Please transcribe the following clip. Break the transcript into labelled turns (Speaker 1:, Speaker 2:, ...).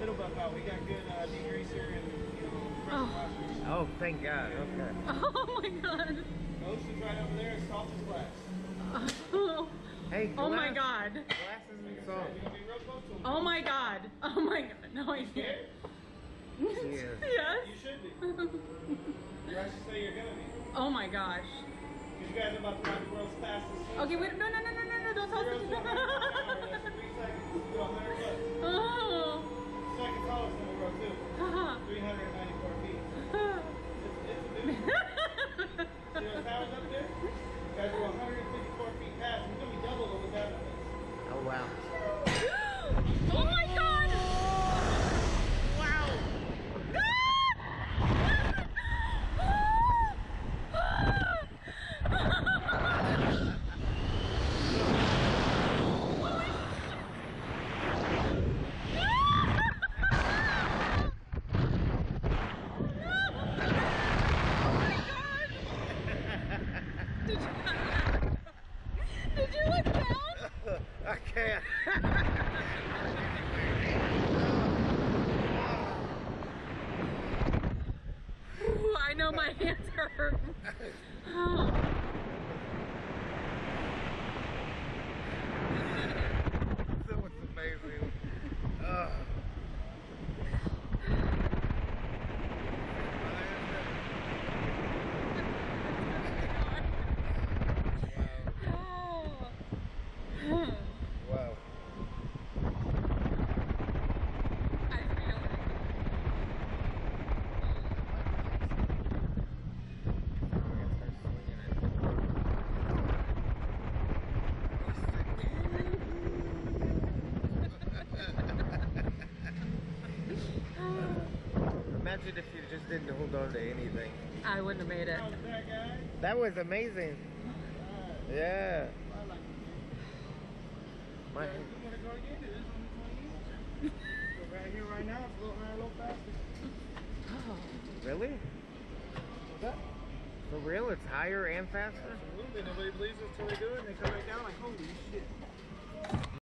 Speaker 1: It'll buff out. We got good degreaser and pressure washers.
Speaker 2: Oh, thank God. Okay.
Speaker 3: Oh my God.
Speaker 1: The ocean's right over there. It's soft as glass.
Speaker 2: Hey, glass.
Speaker 3: Oh my God.
Speaker 2: Glass isn't soft.
Speaker 1: You're gonna be real close to them.
Speaker 3: Oh my God. Oh my God. No, I can't.
Speaker 2: Yes.
Speaker 3: Yes.
Speaker 1: You should be. You actually say you're gonna be.
Speaker 3: Oh my gosh.
Speaker 1: Because you guys are about to ride the world's fastest.
Speaker 3: Okay, wait. No, don't tell us.
Speaker 1: 0 to 100 miles an hour. That's 3 seconds. You do 100 bucks.
Speaker 3: Oh.
Speaker 1: Second tallest in the world too. 394 feet. It's a big one. See those towers up there? You guys are 154 feet past. We're gonna be double what we got on this.
Speaker 2: Oh, wow.
Speaker 3: Oh my God.
Speaker 2: Wow.
Speaker 3: Did you look down?
Speaker 2: I can't.
Speaker 3: Ooh, I know my hands are hurting. Oh.
Speaker 2: That was amazing. Wow. Imagine if you just didn't hold on to anything.
Speaker 3: I wouldn't have made it.
Speaker 1: How's that, guys?
Speaker 2: That was amazing. Yeah.
Speaker 1: I like it.
Speaker 2: My,
Speaker 1: You want to go again? There's only 20 minutes. So right here, right now, it's a little higher, a little faster.
Speaker 3: Oh.
Speaker 2: really?
Speaker 1: What's that?
Speaker 2: For real? It's higher and faster?
Speaker 1: Absolutely. Nobody believes us until they do it, and they come back down like, holy shit.